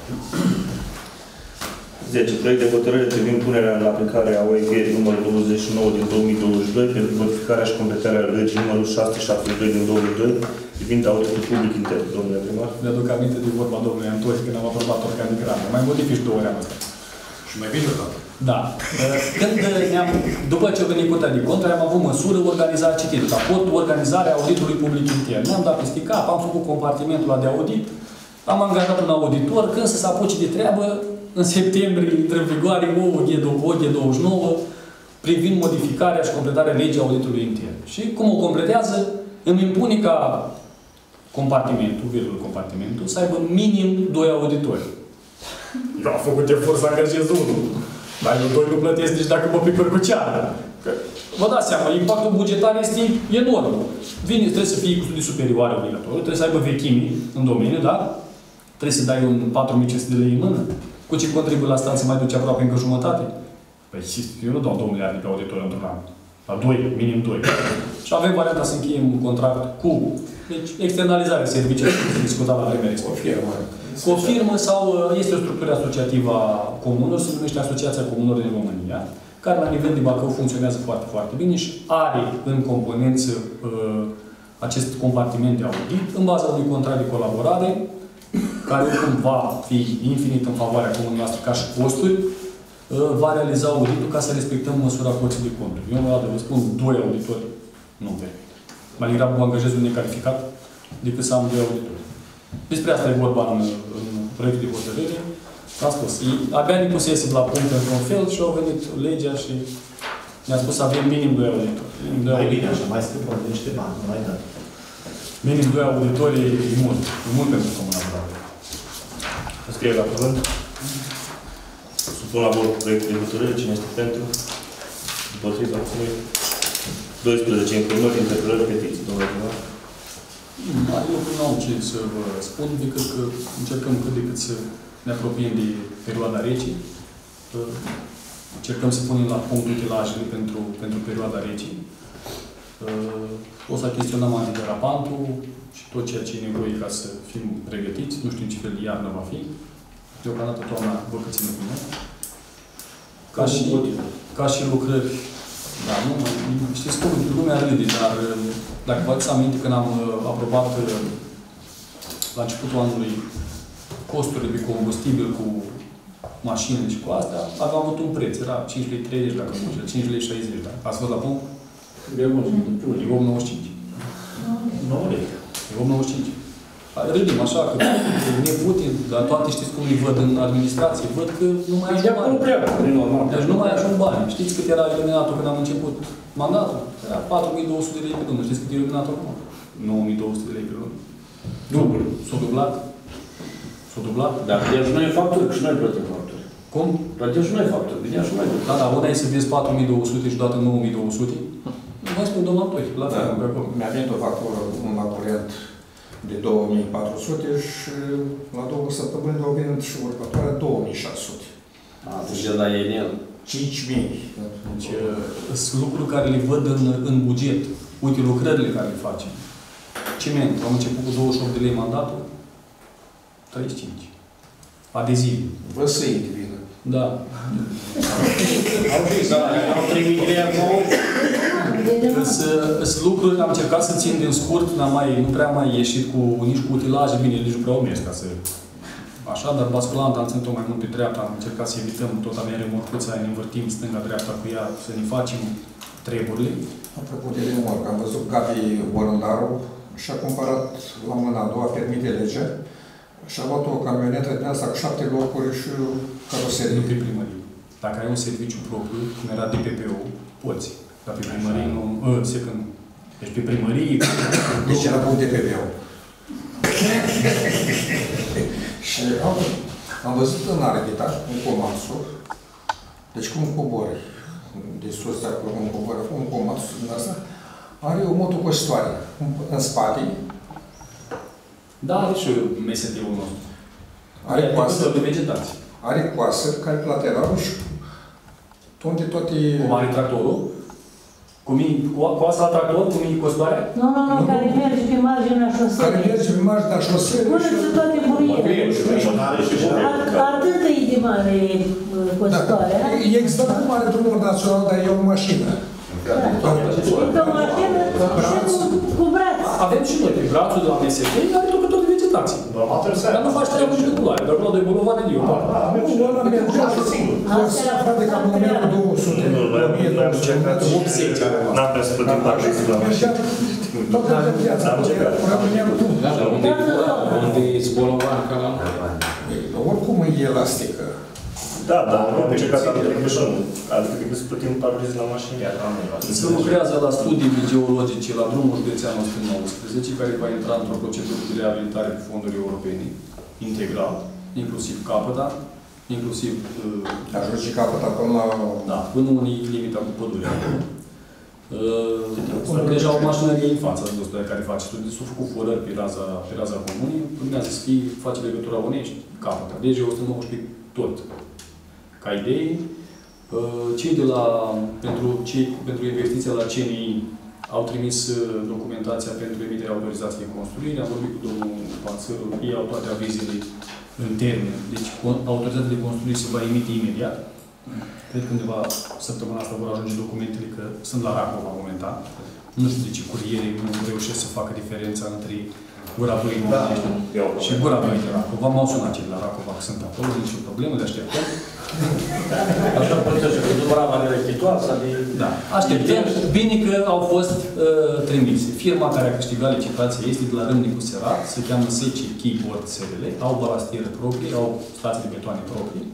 10. Proiect de hotărâre privind punerea în aplicare a OEG numărul 29 din 2022 pentru notificarea și completarea legii numărul 672 din 2002 privind auditul public intern. Domnule primar. Mi-aduc aminte de vorba domnului Antoni când am aprobat organigramul. Mai modifici 2 ori am asta. Și mai bine tot. Da. După ce a venit Curtea de Conturi, am avut măsură organizarea citită. Raportul organizarea auditului public intern. Ne-am dat peste cap, am făcut compartimentul ăla de audit, am angajat un auditor, când să se apuce de treabă, în septembrie intră în vigoare OG 29 privind modificarea și completarea legii auditului intern. Și cum o completează, îmi impune ca compartimentul, să aibă minim 2 auditori. Eu am făcut efort să angajez unul. Dar eu 2 nu plătesc nici dacă mă plicări cu ceară. Vă dați seama, impactul bugetar este enorm. Trebuie să fie cu studii superioare obligatoriu, trebuie să aibă vechimi în domeniu, da? Trebuie să dai un 4.500 de lei în mână. Cu ce contribuie la stat să mai duce aproape încă jumătate? Păi eu nu dau 2 miliarde pe auditor într-un an. La 2, minim 2. Și avem varianta să încheiem un contract cu externalizarea serviciilor, discutat la vremea respectivă. Cu o firmă sau este o structură asociativă a comunelor, se numește Asociația Comunelor din România, care la nivel de Bacău funcționează foarte, foarte bine și are în componență acest compartiment de audit, în baza unui contract de colaborare, care oricum va fi infinit în favoarea comunei noastre ca și costuri, va realiza auditul ca să respectăm măsura Curții de Conturi. Eu, vă spun, 2 auditori nu permit. Mai degrabă mă angajez un necalificat decât să am 2 auditori. Despre asta e vorba în proiectul de hotărâre. Am spus, abia ne pusese la punct într-un fel și au venit legea și ne-a spus să avem minim 2 auditori. Mai bine așa, mai scăpăm de niște bani, nu mai dat. Minim 2 auditori e mult. E mult pentru Comuna Gurabăi. Înscrie la cuvânt. Supun la vot proiectul de hotărâre. Cine este pentru? Împotriva abțineri. 12 informări, interpelări, petiții. Domnule primar. Eu nu am ce să vă spun, decât că încercăm cât de cât să ne apropiem de perioada rece. Încercăm să punem la punct utilajele pentru perioada rece. O să achiziționăm antiderapantul și tot ceea ce e nevoie ca să fim pregătiți. Nu știu în ce fel de iarnă va fi. Deocamdată toamna vă că ține cu noi. Ca și lucrări. Da, nu, știți cum, lumea râde, dar dacă vă aduceți aminte când am aprobat la începutul anului costurile de combustibil cu mașini și cu astea, aveam avut un preț, era 5,30 lei dacă nu știu, 5,60 lei, da? Ați fost la punct? E 8,95. 9 lei. E 8,95. Râdim așa, că neputin, dar toate știți cum îi văd în administrație, văd că nu mai ajung bani. Deci nu mai ajung bani. Știți cât era iluminatul când am început mandatul? Era 4.200 de lei pe lună. Știți cât e iluminatul acum? 9.200 de lei pe lună. Dublu. S-a dublat. S-a dublat. Dar deci noi facturi, că și noi plătim facturi. Cum? Dar deci noi facturi, vinea și noi. Da, dar una e să vezi 4.200 și dată 9.200. Nu mai spun domnul Antoi, la fel, pe acolo. Mi-a venit o factură la curent de 2400 și la 2 săptămâni au venit și următoarea 2600. Deci de la Enel. 5000. Deci, sunt lucruri care le văd în buget. Uite, lucrările care le facem. Ciment, am început cu 28 de lei mandatul, 35. Adezivi. Vă să vină. Da. Au 3.000 de lei acum. Sunt lucruri, am încercat să țin din scurt, nu prea mai ieșit nici cu utilaje, bine, nici nu prea o mers ca să... Așa, dar basculant am ținut-o mai mult pe dreapta, am încercat să evităm tot avem remorcuța, ne învârtim stânga-dreapta cu ea, să ne facem treburile. Apropo de remorcă, am văzut Gabi Borândaru și-a cumpărat la mâna a doua permite legea și a luat o camionetă din asta cu 7 locuri și caroserie. Nu pe primărie. Dacă ai un serviciu propriu, cum era DPP-ul, poți. Dar pe primărie nu... Deci pe primărie... Deci era cu DPP-ul. Și am văzut în Arghita, un comansul, deci cum cobori de sus de acolo, cum cobori, un comansul din asta, are o motocositoare în spate. Da, are și MST-ul nostru. Are coasă de vegetație. Are coasă, care pe lateralul și toate... Cum are tractorul? Coasa la tractor, cu mini-costoare? Nu, care merge pe marginea șoselei. Care merge pe marginea șoselei. Pune-ți toate buruiele. Atât e de mare costoarea. E exact cum are drumul național, dar e o mașină. E o mașină și cu braț. Avem și noi pe brațul de la MST, are tot de vegetație. Dar nu faci treabă nici de culoare, dar acolo de bolovane de eu. Nu, ăla mergea și singur. Frate, ca kilometru 200, 1000, N-am prea să plătim taxe la mașină. Toată viața, rămâneam tu. Unde e bolovan ca la... Oricum e elastică. Da, dar nu am încercat să greșim. Altfel decât să plătim taxe la mașină. Se lucrează la studii geologice la drumul județean 119, care va intra într-o procedură de reabilitare cu fonduri europene, integral, inclusiv capăta, inclusiv... Ajunge capăta până la... Da, până unii limita cu pădurea. Deja o mașinărie în față, ați văzut, care face studii, s-au făcut furări pe raza comunii, urmează să face legătura Onești, capăta. Deci 119 tot. Ca idei, cei de la, pentru investiția la CNI au trimis documentația pentru emiterea autorizației de construire. Am vorbit cu domnul Panțăru, ei au toate avizele în termen. Deci autorizația de construire se va emite imediat. Cred că undeva săptămâna asta vor ajunge documentele, că sunt la Racova momentan. Nu știu de ce curierii nu reușesc să facă diferența între Gura Văii și Gura Văii de Racova. M-au sunat cei de la Racova, că sunt acolo, nicio problemă, le așteptăm. Așa procesul cu Dubrava de rechitoasă, de... Da, așteptăm. Bine că au fost trimise. Firma care a câștigat licitația este de la Râmnicu Serat, se cheamă SC Keyboard SRL, au balastieră proprii, au stații de betoane proprii.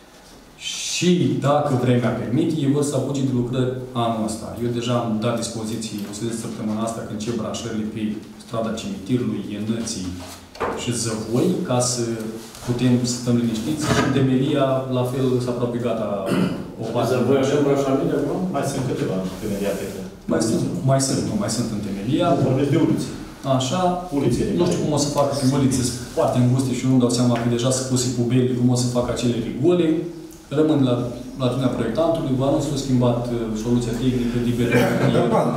Și dacă vremea permite, ei vor să apuce de lucrări anul ăsta. Eu deja am dat dispoziții, o să zic săptămâna asta, când încep branșările pe strada Cimitirului, Ienății și Zăvoi, ca să putem să stăm liniștiți. Și temelia, la fel, s-a aproape gata o parte. Zăvoi așa branșamile acum? Mai sunt câteva temelia pe Mai sunt în temelia. Vorbesc de ulițe. Așa, Ulițele. nu știu cum o să facă pe ulițe foarte înguste și eu nu dau seama că deja sunt puse pubele, cum o să facă acele rigole. Rămân la latitudinea proiectantului, vă anunț s-a schimbat soluția tehnică de beton.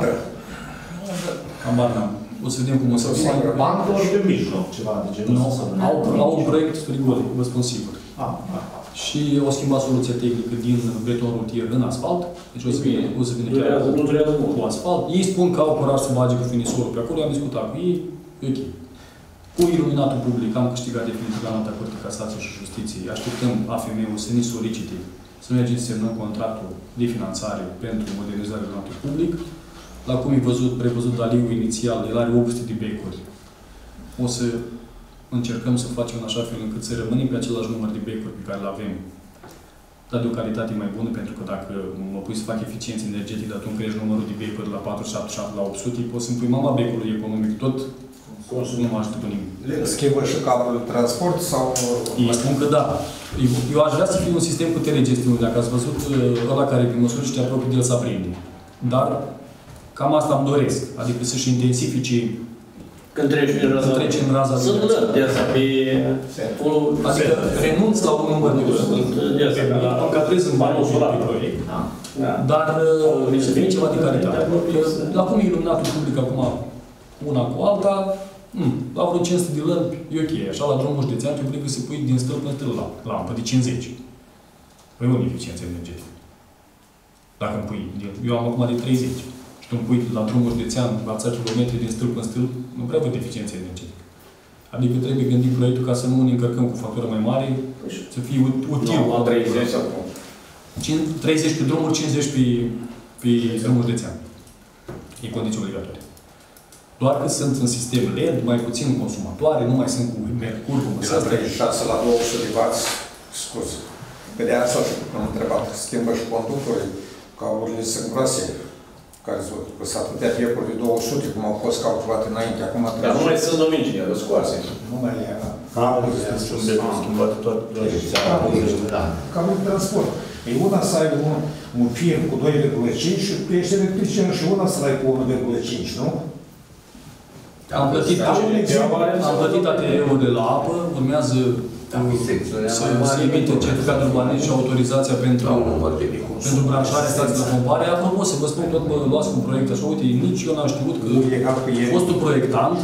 Ambar n-am. O să vedem cum o să fie. Bancă ori de mijloc, ceva de genul ăsta. Au un proiect rigole, vă spun sigur. Și au schimbat soluția tehnică din beton rutier în asfalt. Deci o să vină chiar cu asfalt. Ei spun că au curaj să bage cu finisorul pe acolo, am discutat cu ei, e ok. Cu iluminatul public am câștigat definitiv la Înalta Curte de Casație și Justiție. Așteptăm AFM-ul să ne solicite să mergem să semnăm contractul de finanțare pentru modernizarea iluminatului public. La cum e prevăzut Daliu inițial, el are 800 de becuri. O să încercăm să facem în așa fel încât să rămânem pe același număr de becuri pe care le avem, dar de o calitate mai bună, pentru că dacă mă pui să fac eficiență energetică, dar tu îmi crești numărul de becuri de la 477 la 800, poți să-mi pui mama becului economic tot. Nu mă ajută cu nimic. Schimbă și cablul de transport sau... Ei spun că da. Eu aș vrea să fie un sistem cu telegestiune. Dacă ați văzut ăla care pe măsură și te apropii de el să aprinde. Dar cam asta îmi doresc. Adică să-și intensifice Când treci în raza de sunt lări de asta, pe... Adică renunți la un număr de lări. Încadrezi în banii de proiect. Dar vine ceva de calitate. La cum e iluminatul public acum, una cu alta, la vreo 500 de lămpi, e ok. Așa, la drumul județean, trebuie să pui din stâlp în stâlp la lampă de 50. Păi unde e eficiența energetică? Dacă îmi pui, eu am acum de 30. Și tu îmi pui la drumul județean, la 10 km din stâlp în stâlp, nu prea văd eficiența energetică. Adică trebuie gândit proiectul ca să nu ne încărcăm cu factură mai mare, să fie util. La 30 sau cum? 30 pe drumuri, 50 pe drumul județean. E condiție obligatorie. Doar că sunt în sistem LED, mai puțin consumatoare, nu mai sunt cu mercur, cum de la 36 la 200 de W, scuze. Pe de asta am întrebat, schimbă și conductorii, ca urile sunt groase, care sunt atâtea tiepuri de 200, cum au fost calculate înainte, acum trebuie... Dar nu mai sunt domicii, le scoase. Nu mai e... Schimbat toate. Cam un transport. E una să ai un fir cu 2,5 și tu ești electrician și una să ai cu 1,5, nu? Am plătit ATE-urile la apă, urmează să emite certificatul urbanist și autorizația pentru branșarea stațiilor de pompare. Apropo, să vă spun, tot mă luați cu un proiect așa, uite, nici eu n-am știut că fostul proiectant,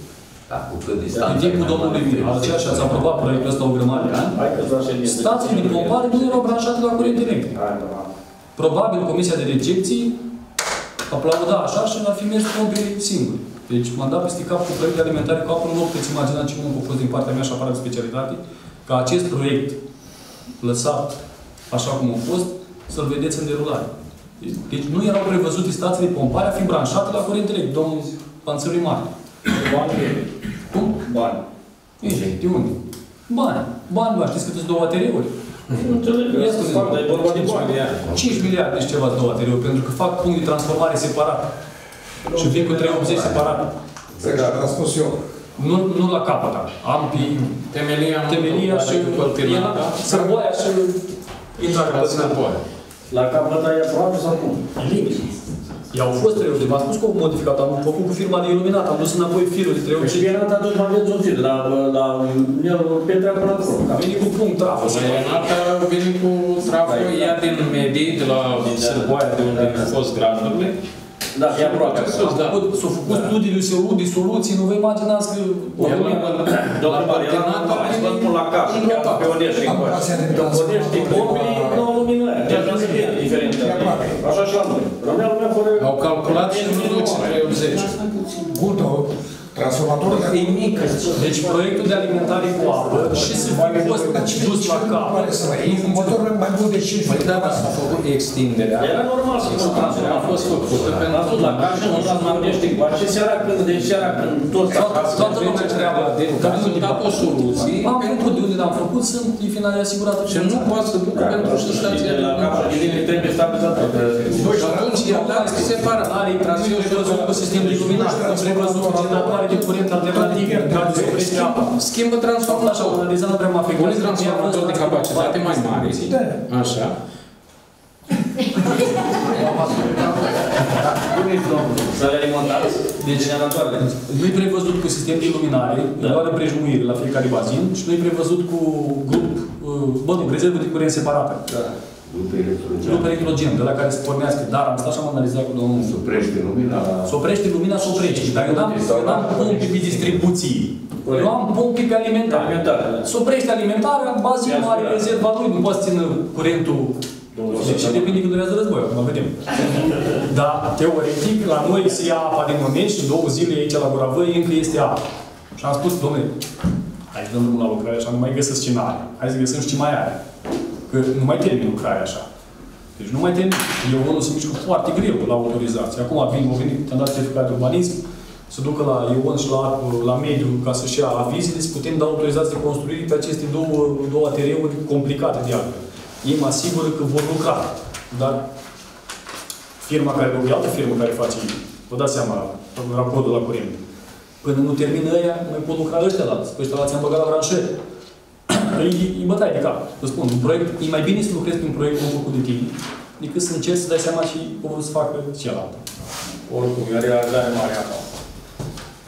în timpul domnului Alcea și ați aprobat proiectul ăsta o grămadă de ani, stațiile de pompare nu erau branșate la curent electric. Probabil Comisia de Recepții aplauda așa și ar fi mers pompe singuri. Deci m-am dat peste cap cu proiecte alimentare, cu apă în loc, că-ți imagina ce muncă a fost din partea mea și aparat de specialitate, ca acest proiect lăsat așa cum a fost, să-l vedeți în derulare. Deci nu erau prevăzute stații de pompare a fi branșate la curent electric, domnul Panțărului Mare. Bani. Cum? Bani. De unde? Bani. Bani. Știți cât sunt 2 ATR-uri? Nu înțeleg, e vorba de bani. 5 miliarde și ceva 2 ATR-uri, pentru că fac punct de transformare separat. Și vin cu 380 separat. Am spus eu. Nu la capăt. Am pe temelia și sărboaia și intrarea pe sărboaia. La capăt e aproape sau cum? I-au fost 380. V-am spus că au modificat. Am făcut cu firma de iluminat. Am dus înapoi firul de 380. Și Renata atunci m-am venit un fir. La Petra până acolo. A venit cu punct trafo. Renata a venit cu trafo. Ea din medii, de la sărboaia de unde au fost granurile. Da, e aproape. S-au făcut studii de soluții, nu vă imaginați că... Doamna Renata a spus la casă, pe Onești încoace. Onești pompi, nu au lumină. Deci nu se vede diferența. Așa și la noi. Rămânea lumea fără... Au calculat și reducerea 80. Guto, transformatorul e mic. Deci proiectul de alimentare cu apă și să fi fost dus la capăt. Motorul mai bun de 5 Păi da, s-a făcut extinderea. Era normal să fie transformat. A fost făcută pentru... Am fost la casă, nu s-a Mardești încoace. Și seara când toți acasă... Toată lumea treaba. Dar nu dat o soluție. Am făcut de unde l-am făcut, sunt finale asigurată. Și nu poate să ducă pentru stația de la capăt de linie trebuie stabilizată. Și atunci i-a dat separat. Are prevăzut cu sistem de iluminare, prevăzut cu generatoare de curent alternativ, care se oprește apa. Schimbă transformatorul. Așa, analizăm vrem aplicații. Unii transformatori de capacitate mai mari. Așa. Să le alimontați. Deci, nu-i prevăzut cu sistem de iluminare, doar împrejmuire la fiecare bazin și nu-i prevăzut cu grup, rezervă de curent separată. Grup electrogen, de la care se pornească. Dar am stat și am analizat cu domnul. Se oprește lumina. Se oprește lumina, se oprește. Dar eu n-am pompi pe distribuții. Eu am pompi pe alimentare. Se oprește alimentarea, bazinul are rezerva lui, nu poate ține curentul. Deci depinde când durează războiul, acum vedem. Dar, teoretic, la noi se ia apa din moment și 2 zile aici la Guravăi încă este apă. Și am spus, domnule, hai să dăm drumul la lucrare așa, nu mai găsesc ce n-are. Hai să găsim și ce mai are. Că nu mai termin lucrarea așa. Deci nu mai termin. Eu unul se mișcă foarte greu la autorizație. Acum au venit, am dat certificat de urbanism, să ducă la Ion și la mediu ca să-și ia avizile, să putem da autorizație de construire pe aceste două ATR-uri complicate de altfel. Ei mă asigură că vor lucra. Dar firma care e altă firmă care face, vă dați seama, raportul la curent. Până nu termină ăia, noi pot lucra ăștia la alții. Pe ăștia la ți-am băgat la branșere. E bătaie de cap. Vă spun, un proiect, e mai bine să lucrezi pe un proiect nou făcut de tine, decât să încerci să dai seama și cum să facă celălalt. Oricum, e o realizare mare acum.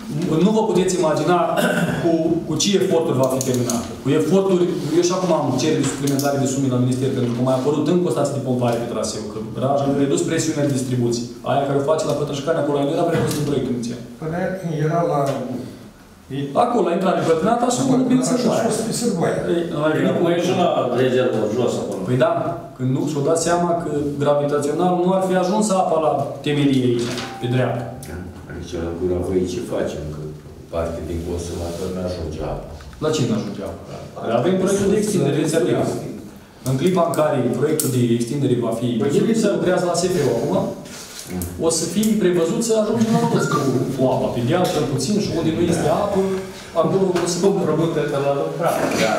Nu vă puteți imagina cu ce eforturi va fi terminat. Cu eforturi, eu și acum am cereri suplimentare de sume la Minister, pentru că mai a apărut încă o stație de pompare pe traseu, că Raja a redus presiunea de distribuție. Aia care o face la Pătrășcani, acolo nu era redus în proiectul inițial. Era la... Acolo, la intrare pătrânată, așa cum vin să Sârboaia. Acum e și la rezervă, jos acolo. Păi da, când nu și-o dat seama că gravitațional nu ar fi ajuns apa la temelie aici, pe dreapta. Aici la Gura Văii ce facem? Că parte din consumator nu ajunge apă. La ce nu ajunge apă? Avem proiectul de extindere inițiativă. În clipa în care proiectul de extindere va fi se lucrează la SFO acum, o să fie prevăzut să ajungem la toți cu apa pe deal, cel puțin, și unde nu este apă, acolo o să vă Român cred că la lucrat.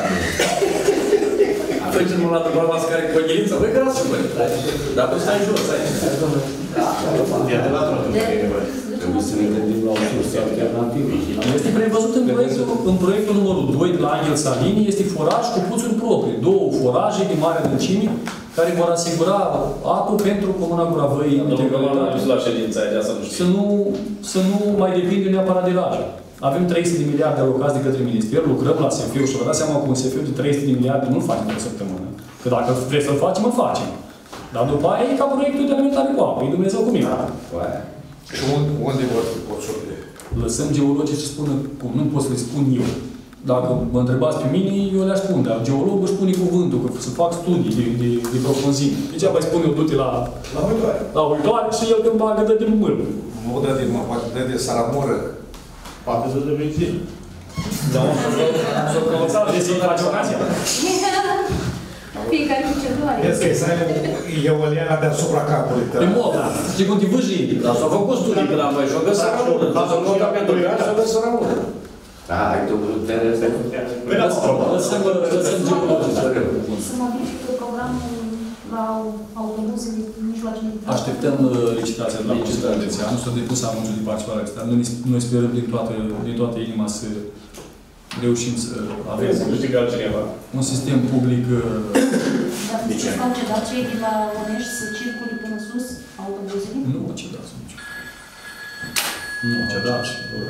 Facem la Dubravas care cu ghiliță, băi, că lasă, băi. Dar tu stai jos, aici. Trebuie să ne gândim la o sursă alternativă. Este prevăzut în proiectul numărul 2 de la Angel Salini, este foraj cu puțuri proprii. Două foraje de mare adâncime care vor asigura apă pentru Comuna Gura Văii. Domnul Căman a dus la ședința aia, să nu știu. Să nu mai depinde neapărat de Raja. Avem 300 de miliarde alocați de către Minister, lucrăm la SFU și vă dați seama că un SFU de 300 de miliarde nu-l facem în o săptămână. Că dacă vrei să-l facem, îl facem. Dar după aia e ca proiectul de alimentare cu apă. E Dumnezeu cu mine. Și unde vor fi poțurile? Lăsăm geologii să spună cum. Nu pot să le spun eu. Dacă mă întrebați pe mine, eu le-aș spune. Dar geologul își pune cuvântul, că să fac studii de profunzime. Degeaba îi spun eu, du-te la uitoare și el când bagă dă din mână. Nu dă din mână, poate dă de saramură. Poate să dă benzină. Da, s-o călățat, de să-i face ocazia. Fiecare cu ce doare. Vezi că să ai eoliana deasupra capului tău. Pe mod, știi cum te vâjii. Dar s-au făcut studii pe la voi și-o găsit rămână. Dar s-au făcut pentru gaz și-o găsit rămână. Da, ai domnul Teres. Lăsăm geologii. Să modifică programul la autobuzele mijloacele de transport. Așteptăm licitația de la Consiliul Județean. S-a depus anunțul de participare externă. Noi sperăm din toată inima să reușim să avem un sistem public. Dar nu știu s-au cedat cei de la Onești să circule până sus autobuzele? Nu au cedat nici. Nu au cedat.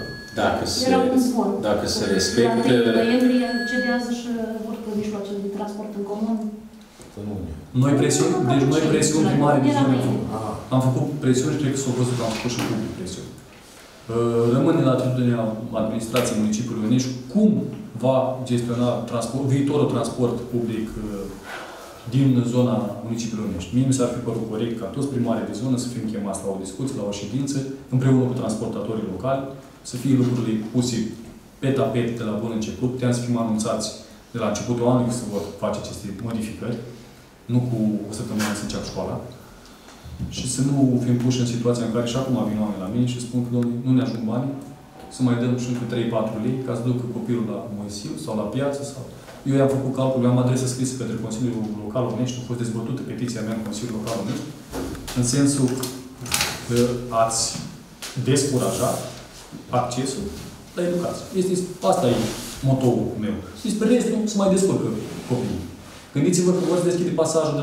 Dacă se respectă... La 3 noiembrie cedează și vor pe mijloacele de transport în comun. Noi presiuni primare de zone. Am făcut presiuni și cred că s-au văzut că am făcut și public presiuni. Rămâne la atitudinea administrației municipiului Onești cum va gestiona viitorul transport public din zona municipiului Onești. Mie mi s-ar fi părut corect ca toți primarii de zonă să fim chemați la o discuție, la o ședință, împreună cu transportatorii locali, să fie lucrurile puse pe tapet de la bun început. Puteam să fim anunțați de la începutul anului că se vor face aceste modificări, nu cu o săptămână să înceapă școala. Și să nu fim puși în situația în care și acum vin oameni la mine și spun că, domnule, nu ne ajung bani, să mai dăm și încă 3-4 lei ca să ducă copilul la Moisiu sau la piață. Sau... Eu i-am făcut calculul, eu am adresă scrisă către Consiliul Local Onești, a fost dezbătută petiția mea în Consiliul Local Onești, în sensul că ați descurajat accesul la educație. Asta e motoul meu. Despre restul să mai descurcă copiii. Gândiți-vă că vor să deschide pasajul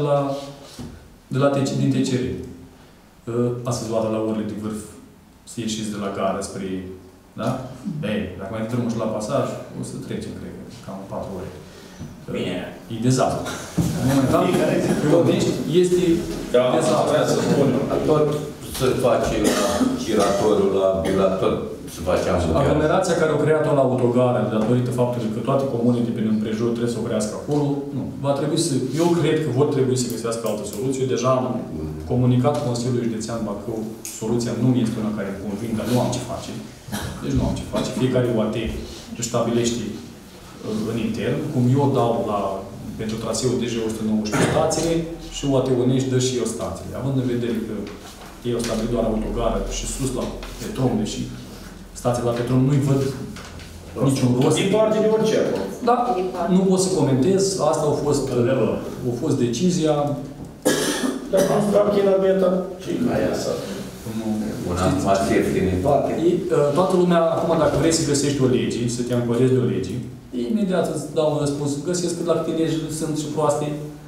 din TCR. Astăzi luată la orele de vârf să ieșiți de la gară spre... Da? Ei, dacă mai drumul și la pasaj, o să trecem, cred că, cam 4 ore. Bine. E dezastru. Momentan, pe Onești este dezastru. Vreau să spun. Tot se face la giratorul, la bilator, se face ambutează. Aglomerația care au creat-o la autogară, datorită faptului că toate comunele de prin împrejur trebuie să oprească acolo, nu. Va trebui să... Eu cred că vor trebui să găsească altă soluție. Eu deja am comunicat Consiliul Județean Bacău, soluția nu este una care îmi convine, dar nu am ce face. Deci nu am ce face. Fiecare UAT își stabilește în intern, cum eu dau pentru traseul DG119 stațiile și UAT Onești dă și eu stațiile. Având în vedere că ei au stabilit doar autogară și sus la Petrom, deși stațiile la Petrom nu-i văd niciun rost. Din parte de orice. Da, nu pot să comentez. Asta a fost decizia. Dar am spus că la beta și aia să... Un an mai ieftine toate. Toată lumea, acum, dacă vrei să găsești o lege, să te ancorezi de o lege, imediat îți dau un răspuns. Găsesc că la câte legi sunt și proaste,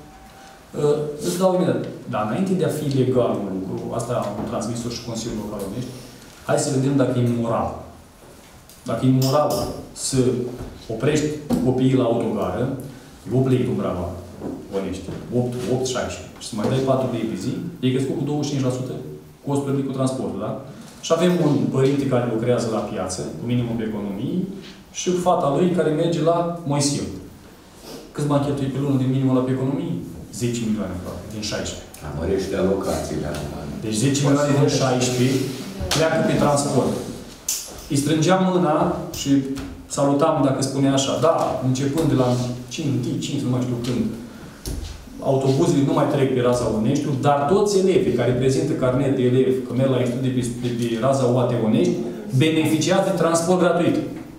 îți dau imediat. Dar înainte de a fi legal un lucru, asta am transmis-o și Consiliul Local Onești, hai să vedem dacă e moral. Dacă e moral să oprești copiii la autogară, 8 lei pe Brava, onești, 8, 16, și să mai dai 4 lei pe zi, e crescut cu 25% costurile cu transportul, da? Și avem un părinte care lucrează la piață, cu minimum de economii, și fata lui care merge la Moisiu. Câți bani cheltuie pe lună din minimul la pe economii? 10 milioane, aproape, din 16. Amărește alocațiile. Deci 10 milioane din 16 pleacă pe transport. Îi strângeam mâna și salutam dacă spunea așa, da, începând de la 5, nu mai știu când, autobuzele nu mai trec pe raza Onești, dar toți elevii care prezintă carnet de elev, că merg la institut de pe raza UAT Onești, beneficiază de transport gratuit.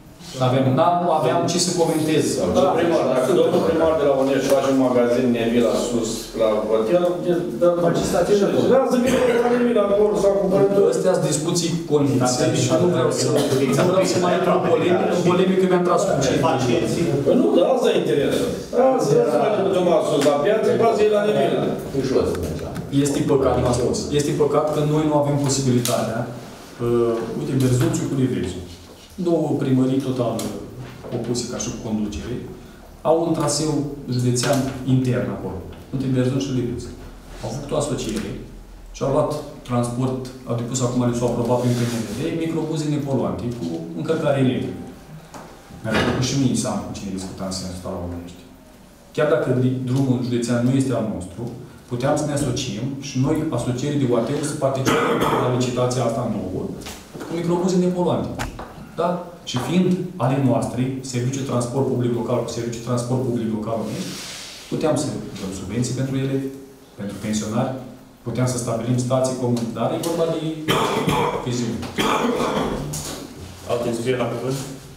Aveam ce să comentez. Dacă domnul primar de la Onești face un magazin Nevila sus, la hotel, face staționare. Lasă bine la Nevila acolo sau cu părători. Astea sunt discuții conexe și nu vreau să mai intru în polemică, mi-am tras cu ce. Păi nu, dar asta e interesul. Asta mai ducem sus la piață, poate să iei la Nevila. Este păcat, m-a spus. Este păcat că noi nu avem posibilitatea. Uite, Berzuțiu cu Liveziu. Două primării total opuse ca și cu conducere, au un traseu județean intern acolo, între Berzun și Liveziu. Au făcut o asociere și au luat transport, au depus acum, le s-au aprobat prin PNRD, microbuze nepoluante cu încărcare electrică. Mi-a făcut și mie seama cu cine discutam în sensul ăsta la Onești. Chiar dacă drumul județean nu este al nostru, puteam să ne asociem și noi, asocierii de UAT-uri, să participăm la licitația asta nouă cu microbuze nepoluante. Da? Și fiind ale noastre, serviciul transport public local cu serviciul transport public local, puteam să dăm subvenții pentru ele, pentru pensionari, puteam să stabilim stații comune, dar e vorba de viziune. Alte înscrieri la cuvânt?